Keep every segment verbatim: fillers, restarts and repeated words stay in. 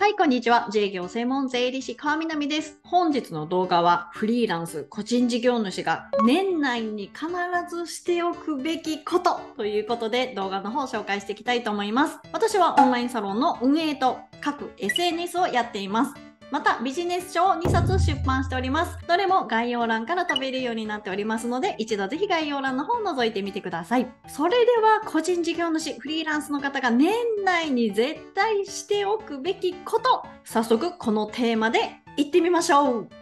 はい、こんにちは。自営業専門税理士川南です。本日の動画はフリーランス個人事業主が年内に必ずしておくべきことということで動画の方を紹介していきたいと思います。私はオンラインサロンの運営と各 エスエヌエス をやっています。またビジネス書をにさつ出版しております。どれも概要欄から飛べるようになっておりますので、一度ぜひ概要欄の方を覗いてみてください。それでは個人事業主、フリーランスの方が年内に絶対しておくべきこと、早速このテーマでいってみましょう。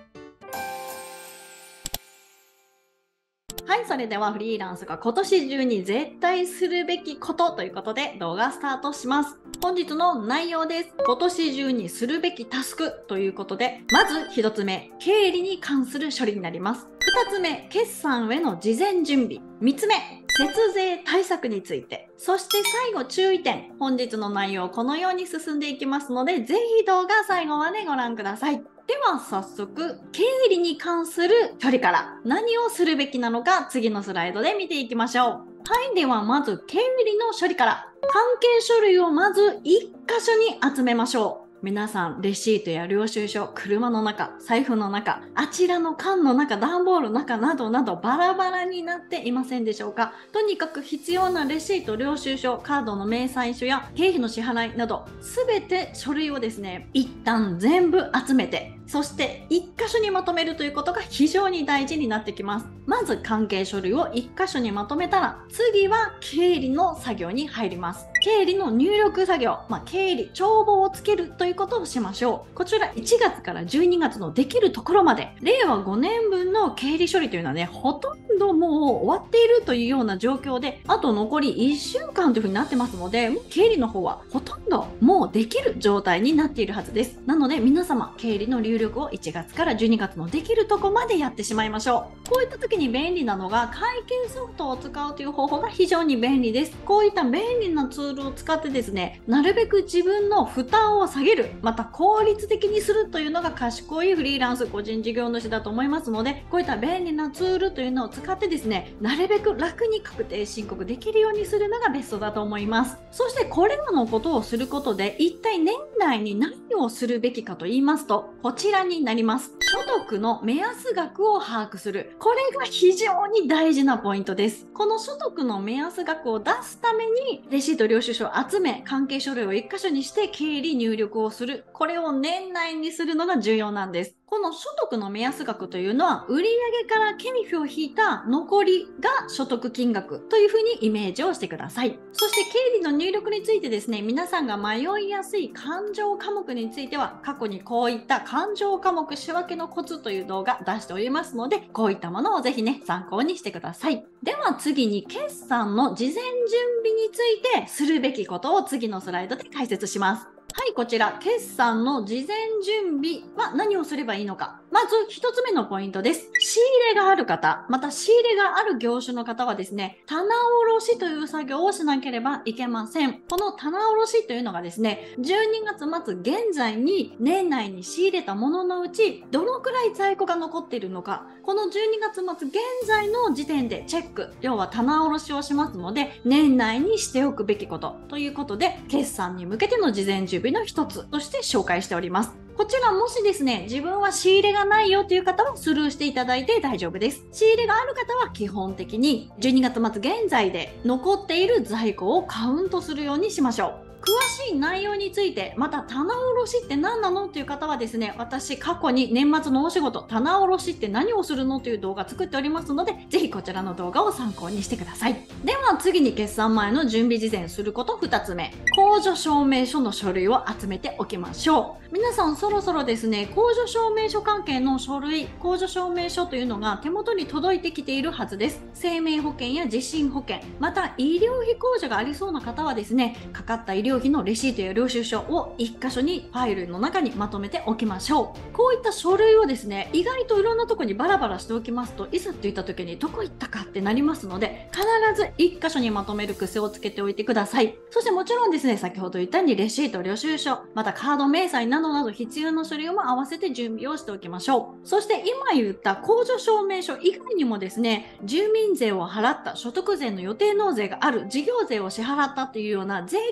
はい、それではフリーランスが今年中に絶対するべきことということで動画スタートします。本日の内容です。今年中にするべきタスクということで、まずひとつめ、経理に関する処理になります。ふたつめ、決算への事前準備。みっつめ、節税対策について。そして最後注意点。本日の内容このように進んでいきますので、ぜひ動画最後までご覧ください。では早速、経理に関する処理から何をするべきなのか次のスライドで見ていきましょう。はい、ではまず経理の処理から。関係書類をまずいっ箇所に集めましょう。皆さん、レシートや領収書、車の中、財布の中、あちらの缶の中、段ボールの中などなどバラバラになっていませんでしょうか。とにかく必要なレシート、領収書、カードの明細書や経費の支払いなど、すべて書類をですね、一旦全部集めて、そしていっ箇所にまとめるということが非常に大事になってきます。まず関係書類をいっ箇所にまとめたら、次は経理の作業に入ります。経理の入力作業、まあ、経理、帳簿をつけるということをしましょう。こちらいちがつからじゅうにがつのできるところまで、れいわごねんぶんの経理処理というのはね、ほとんどもう終わっているというような状況で、あと残りいっしゅうかんというふうになってますので、経理の方はほとんどもうできる状態になっているはずです。なので皆様、経理の入力をいちがつからじゅうにがつのできるところまでやってしまいましょう。こういった時に便利なのが会計ソフトを使うという方法が非常に便利です。こういった便利なツールを使ってですね、なるべく自分の負担を下げる、また効率的にするというのが賢いフリーランス個人事業主だと思いますので、こういった便利なツールというのを使ってですね、なるべく楽に確定申告できるようにするのがベストだと思います。そしてこれらのことをすることで一体年内に何をするべきかと言いますと、こちらになります。所得の目安額を把握する。これが非常に大事なポイントです。この所得の目安額を出すためにレシート領収書を集め、関係書類をいっ箇所にして経理入力をする。これを年内にするのが重要なんです。この所得の目安額というのは、売上から経費を引いた残りが所得金額というふうにイメージをしてください。そして経理の入力についてですね、皆さんが迷いやすい勘定科目については、過去にこういった勘定科目仕分けのコツという動画出しておりますので、こういったものをぜひね、参考にしてください。では次に決算の事前準備についてするべきことを次のスライドで解説します。はい、こちら、決算の事前準備は何をすればいいのか。まず一つ目のポイントです。仕入れがある方、また仕入れがある業種の方はですね、棚卸しという作業をしなければいけません。この棚卸しというのがですね、じゅうにがつ末現在に年内に仕入れたもののうち、どのくらい在庫が残っているのか、このじゅうにがつ末現在の時点でチェック、要は棚卸しをしますので、年内にしておくべきことということで、決算に向けての事前準備の一つとして紹介しております。こちらもしですね、自分は仕入れがないよという方はスルーしていただいて大丈夫です。仕入れがある方は基本的にじゅうにがつ末現在で残っている在庫をカウントするようにしましょう。詳しい内容について、また棚卸しって何なのという方はですね、私過去に年末のお仕事、棚卸しって何をするのという動画作っておりますので、ぜひこちらの動画を参考にしてください。では次に決算前の準備事前することふたつめ、控除証明書の書類を集めておきましょう。皆さんそろそろですね、控除証明書関係の書類、控除証明書というのが手元に届いてきているはずです。生命保険や地震保険、また医療費控除がありそうな方はですね、かかった医療費のレシートや領収書をいっ箇所にファイルの中にまとめておきましょう。こういった書類をですね、意外といろんなところにバラバラしておきますと、いざといった時にどこ行ったかってなりますので、必ずいっ箇所にまとめる癖をつけておいてください。そしてもちろんですね、先ほど言ったようにレシート、領収書、またカード明細などなど必要な書類も合わせて準備をしておきましょう。そして今言った控除証明書以外にもですね、住民税を払った、所得税の予定納税がある、事業税を支払ったというような税金の支払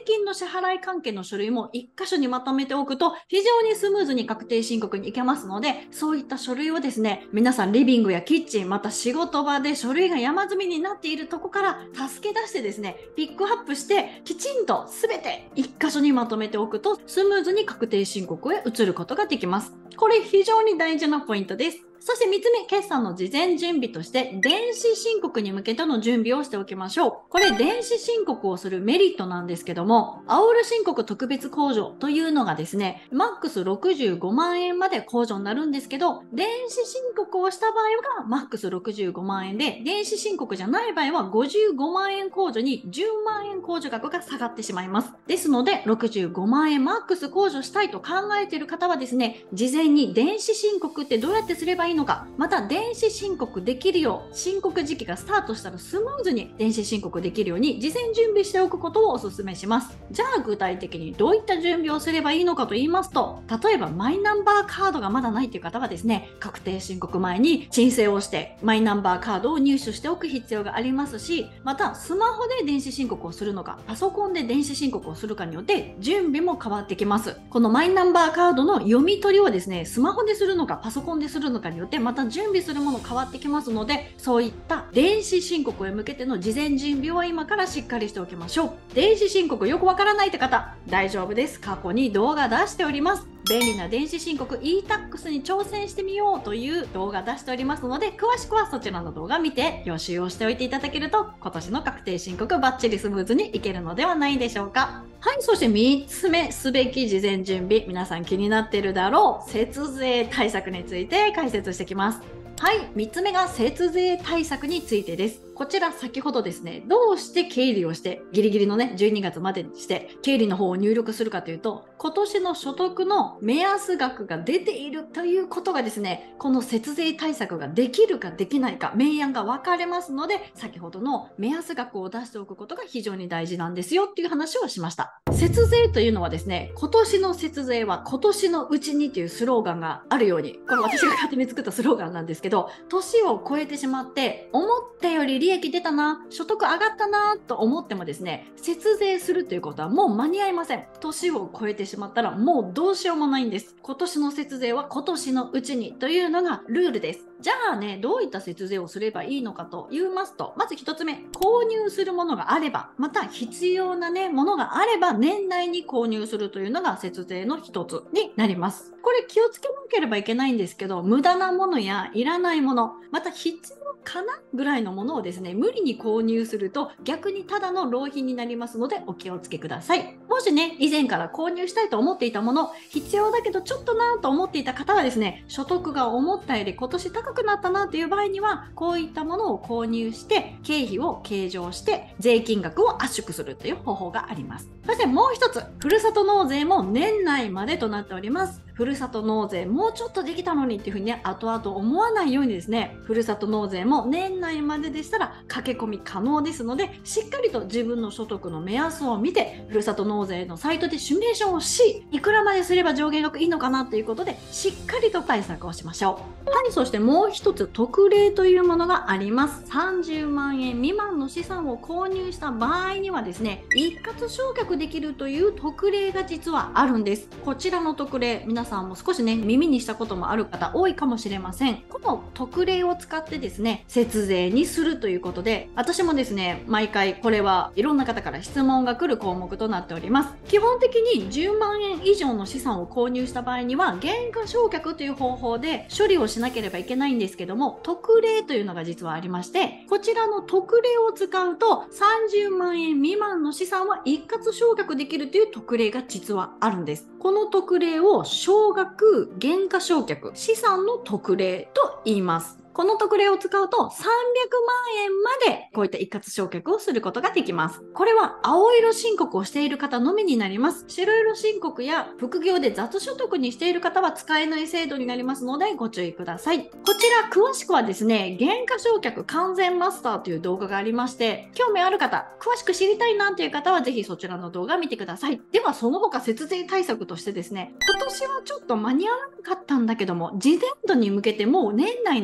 払い関係の書類も一箇所にまとめておくと非常にスムーズに確定申告に行けますので、そういった書類をですね、皆さんリビングやキッチン、また仕事場で書類が山積みになっているとこから助け出してですね、ピックアップしてきちんと全て一箇所にまとめておくとスムーズに確定申告へ移ることができます。これ非常に大事なポイントです。そしてみっつめ、決算の事前準備として、電子申告に向けての準備をしておきましょう。これ、電子申告をするメリットなんですけども、アオル申告特別控除というのがですね、マックスろくじゅうごまんえんまで控除になるんですけど、電子申告をした場合がマックスろくじゅうごまんえんで、電子申告じゃない場合はごじゅうごまんえん控除にじゅうまんえん控除額が下がってしまいます。ですので、ろくじゅうごまんえんマックス控除したいと考えている方はですね、事前に電子申告ってどうやってすればいいのか、また電子申告できるよう、申告時期がスタートしたらスムーズに電子申告できるように事前準備しておくことをお勧めします。じゃあ具体的にどういった準備をすればいいのかと言いますと、例えばマイナンバーカードがまだないという方はですね、確定申告前に申請をしてマイナンバーカードを入手しておく必要がありますし、またスマホで電子申告をするのか、パソコンで電子申告をするかによって準備も変わってきます。このマイナンバーカードの読み取りをですね、スマホでするのかパソコンでするのかによってまた準備するもの変わってきますので、そういった電子申告へ向けての事前準備は今からしっかりしておきましょう。電子申告よくわからないって方、大丈夫です。過去に動画出しております。便利な電子申告 イータックス に挑戦してみようという動画出しておりますので、詳しくはそちらの動画見て予習をしておいていただけると、今年の確定申告バッチリスムーズにいけるのではないでしょうか。はい、そしてみっつめ、すべき事前準備、皆さん気になっているだろう節税対策について解説していきます。はい、みっつめが節税対策についてです。こちら先ほどですね、どうして経理をしてギリギリのねじゅうにがつまでにして経理の方を入力するかというと、今年の所得の目安額が出ているということがですね、この節税対策ができるかできないか明暗が分かれますので、先ほどの目安額を出しておくことが非常に大事なんですよっていう話をしました。節税というのはですね、今年の節税は今年のうちにというスローガンがあるように、これ私が勝手に作ったスローガンなんですけど、年を超えてしまって思ったより利益出たな、所得上がったなと思ってもですね、節税するということはもう間に合いません。年を超えてしまったらもうどうしようもないんです。今年の節税は今年のうちにというのがルールです。じゃあね、どういった節税をすればいいのかと言いますと、まず一つ目、購入するものがあれば、また必要なね、ものがあれば年内に購入するというのが節税の一つになります。これ気をつけなければいけないんですけど、無駄なものやいらないもの、また必要かなぐらいのものをですね、無理に購入すると逆にただの浪費になりますのでお気をつけください。もしね、以前から購入したいと思っていたもの、必要だけどちょっとなと思っていた方はですね、所得が思ったより今年高くなったなという場合には、こういったものを購入して経費を計上して税金額を圧縮するという方法があります。そしてもう一つ、ふるさと納税も年内までとなっております。ふるさと納税もうちょっとできたのにっていうふうにね、後々思わないようにですね、ふるさと納税も年内まででしたら駆け込み可能ですので、しっかりと自分の所得の目安を見て、ふるさと納税のサイトでシミュレーションをし、いくらまですれば上限額いいのかなということで、しっかりと対策をしましょう。はい、そしてもう一つ特例というものがあります。さんじゅうまんえん未満の資産を購入した場合にはですね、一括償却できるという特例が実はあるんです。こちらの特例、皆さんも少しね、耳にしたこともある方多いかもしれません。この特例を使ってですね、節税にするということで、私もですね、毎回これはいろんな方から質問が来る項目となっております。基本的にじゅうまんえん以上の資産を購入した場合には、減価償却という方法で処理をしなければいけないんですけども、特例というのが実はありまして、こちらの特例を使うとさんじゅうまんえん未満の資産は一括償却できるという特例が実はあるんです。この特例を少額減価償却資産の特例と言います。この特例を使うとさんびゃくまんえんまでこういった一括償却をすることができます。これは青色申告をしている方のみになります。白色申告や副業で雑所得にしている方は使えない制度になりますのでご注意ください。こちら詳しくはですね、減価償却完全マスターという動画がありまして、興味ある方、詳しく知りたいなという方はぜひそちらの動画を見てください。ではその他節税対策としてですね、今年はちょっと間に合わなかったんだけども、次年度に向けてもう年内にしておく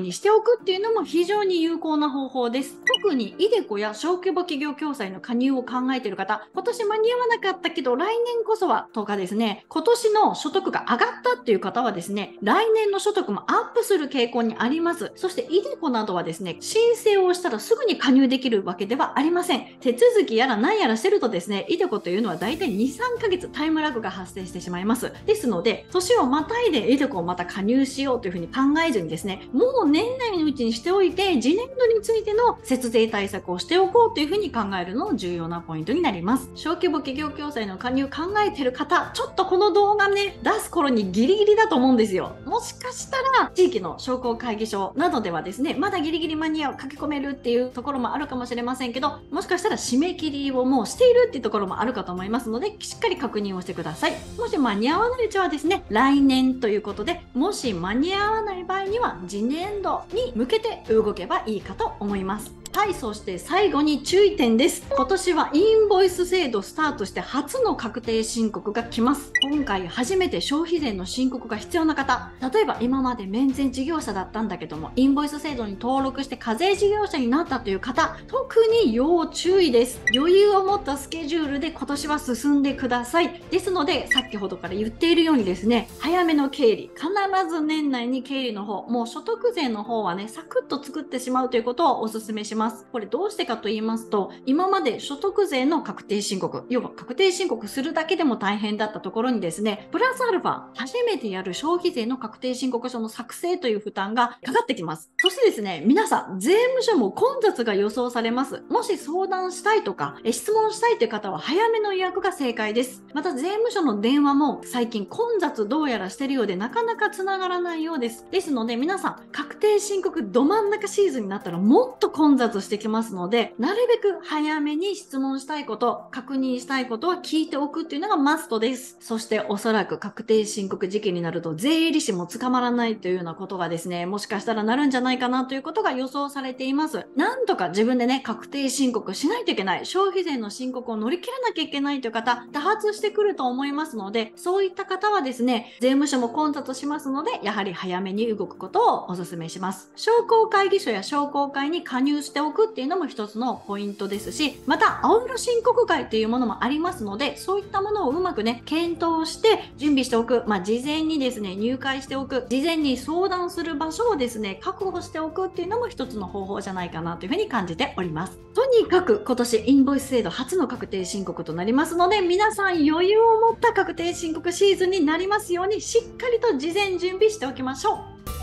くっていうのも非常に有効な方法です。特にイデコや小規模企業共済の加入を考えている方、今年間に合わなかったけど来年こそはとかですね、今年の所得が上がったっていう方はですね、来年の所得もアップする傾向にあります。そしてイデコなどはですね、申請をしたらすぐに加入できるわけではありません。手続きやら何やらしてるとですね、イデコというのはだいたいに、さんかげつタイムラグが発生してしまいます。ですので、年をまたいでイデコをまた加入しようというふうに考えずにですね、もう年内のうちにしておいて、次年度についての節税対策をしておこうというふうに考えるのも重要なポイントになります。小規模企業共済の加入考えてる方、ちょっとこの動画ね、出す頃にギリギリだと思うんですよ。もしかしたら、地域の商工会議所などではですね、まだギリギリ間に合う、書き込めるっていうところもあるかもしれませんけど、もしかしたら締め切りをもうしているっていうところもあるかと思いますので、しっかり確認をしてください。もし間に合わないうちはですね、来年ということで、もし間に合わない場合には、次年度に向けて動けばいいかと思います。はい、そして最後に注意点です。今年はインボイス制度スタートして初の確定申告が来ます。今回初めて消費税の申告が必要な方、例えば今まで免税事業者だったんだけども、インボイス制度に登録して課税事業者になったという方、特に要注意です。余裕を持ったスケジュールで今年は進んでください。ですので、先ほどから言っているようにですね、早めの経理、必ず年内に経理の方、もう所得税の方はね、サクッと作ってしまうということをお勧めします。これどうしてかと言いますと、今まで所得税の確定申告、要は確定申告するだけでも大変だったところにですね、プラスアルファ、初めてやる消費税の確定申告書の作成という負担がかかってきます。そしてですね、皆さん、税務署も混雑が予想されます。もし相談したいとか、え質問したいという方は早めの予約が正解です。また税務署の電話も最近混雑どうやらしてるようでなかなか繋がらないようです。ですので皆さん、確定申告ど真ん中シーズンになったらもっと混雑してきますますので、なるべく早めに質問したいこと、確認したいことは聞いておくっていうのがマストです。そしておそらく確定申告時期になると税理士も捕まらないというようなことがですね、もしかしたらなるんじゃないかなということが予想されています。なんとか自分でね、確定申告しないといけない、消費税の申告を乗り切らなきゃいけないという方、多発してくると思いますので、そういった方はですね、税務署も混雑しますので、やはり早めに動くことをお勧めします。商工会議所や商工会に加入しておくっていうのも一つのポイントですし、また青色申告会というものもありますので、そういったものをうまくね、検討して準備しておく、まあ、事前にですね、入会しておく、事前に相談する場所をですね、確保しておくっていうのも一つの方法じゃないかなというふうに感じております。とにかく今年インボイス制度初の確定申告となりますので、皆さん余裕を持った確定申告シーズンになりますように、しっかりと事前準備しておきましょう。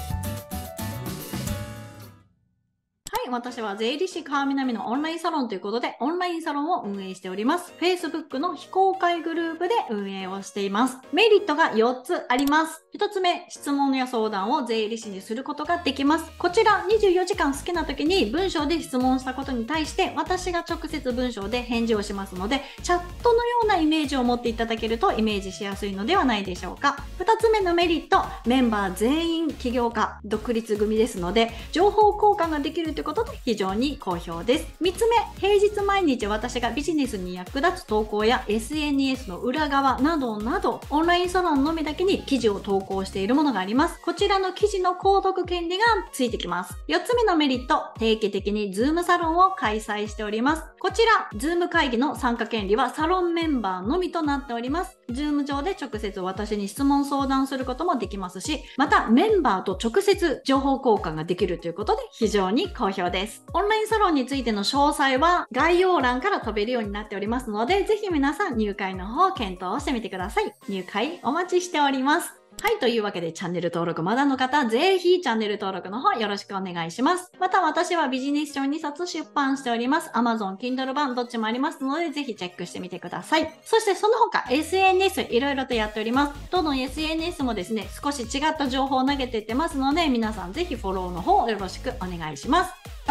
私は税理士川南のオンラインサロンということで、オンラインサロンを運営しております。Facebook の非公開グループで運営をしています。メリットがよっつあります。ひとつめ、質問や相談を税理士にすることができます。こちらにじゅうよじかん好きな時に文章で質問したことに対して、私が直接文章で返事をしますので、チャットのようなイメージを持っていただけるとイメージしやすいのではないでしょうか。ふたつめのメリット、メンバー全員起業家、独立組ですので、情報交換ができるということで非常に好評です。みっつめ、平日毎日私がビジネスに役立つ投稿や エスエヌエス の裏側などなど、オンラインサロンのみだけに記事を投稿しているものがあります。こちらの記事の購読権利がついてきます。よっつめのメリット、定期的に Zoom サロンを開催しております。こちら、Zoom 会議の参加権利はサロンメンバーのみとなっております。Zoom 上で直接私に質問相談することもできますし、またメンバーと直接情報交換ができるということで非常に好評です。オンラインサロンについての詳細は概要欄から飛べるようになっておりますので、ぜひ皆さん入会の方を検討してみてください。入会お待ちしております。はい、というわけでチャンネル登録まだの方、ぜひチャンネル登録の方よろしくお願いします。また私はビジネス書にさつ出版しております。Amazon Kindle 版どっちもありますので、ぜひチェックしてみてください。そしてその他 エスエヌエス いろいろとやっております。どの エスエヌエス もですね、少し違った情報を投げていってますので、皆さんぜひフォローの方よろしくお願いします。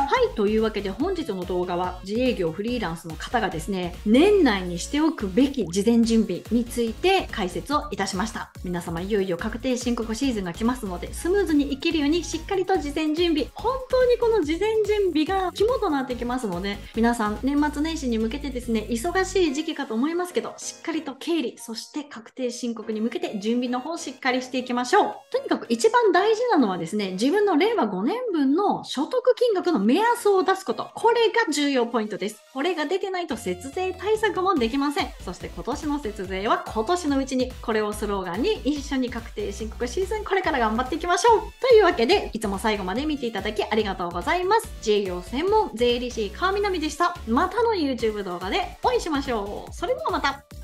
はい、というわけで本日の動画は自営業フリーランスの方がですね、年内にしておくべき事前準備について解説をいたしました。皆様いよいよ確定申告シーズンが来ますので、スムーズにいけるようにしっかりと事前準備、本当にこの事前準備が肝となってきますので、皆さん年末年始に向けてですね、忙しい時期かと思いますけど、しっかりと経理、そして確定申告に向けて準備の方をしっかりしていきましょう。とにかく一番大事なのはですね、自分の令和ごねんぶんの所得金額の目安を出すこと。これが重要ポイントです。これが出てないと節税対策もできません。そして今年の節税は今年のうちに、これをスローガンに一緒に確定申告シーズンこれから頑張っていきましょう。というわけで、いつも最後まで見ていただきありがとうございます。自営業専門税理士川南でした。またの YouTube 動画でお会いしましょう。それではまた。